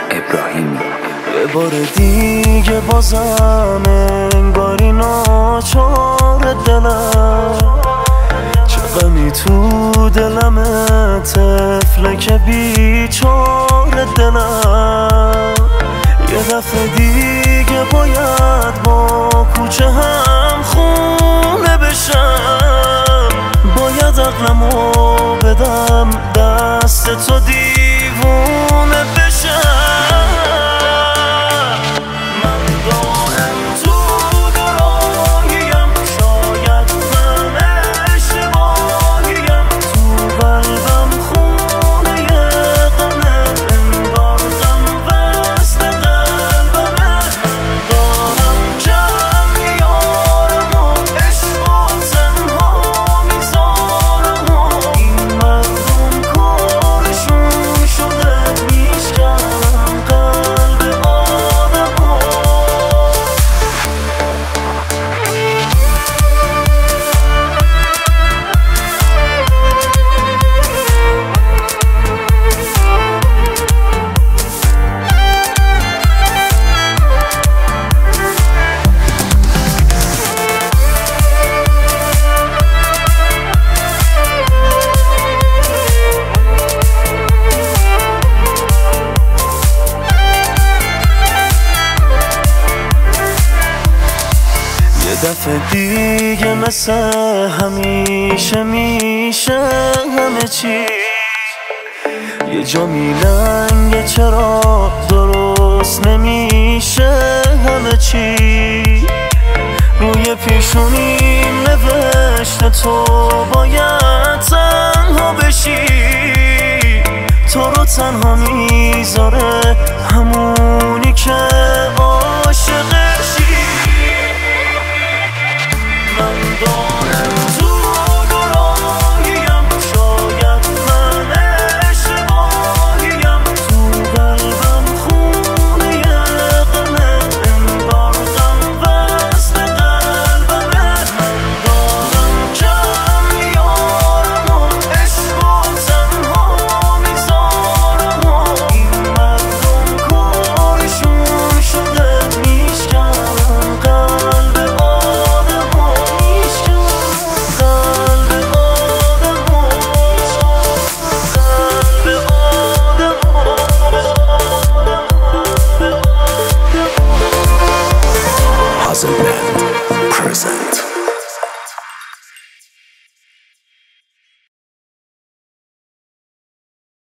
ابراهیم. یه بار دیگه بازم انگاری ناچار دلم، چه غمی تو دلمه طفله که بیچاره دلم. یه دفعه دیگه باید با کوچه هم خونه بشم، باید عقلمو بدم دست تو دیوونه بشم. دفعه دیگه مثل همیشه میشه همه چی یه جا میلنگه، چرا درست نمیشه همه چی. روی پیشونیم نوشته تو باید تنها بشی، تو رو تنها میذاره همونی که عاشقشی. من دارم تو گراهیم، شاید من اشتباهیم، تو قلبم خونه غمه، انگار غم وصل قلبمه. من دارم کم میارم و عشق و تنها میذارم و این مردم کارشون شده میشکنن قلب Puzzle Band present.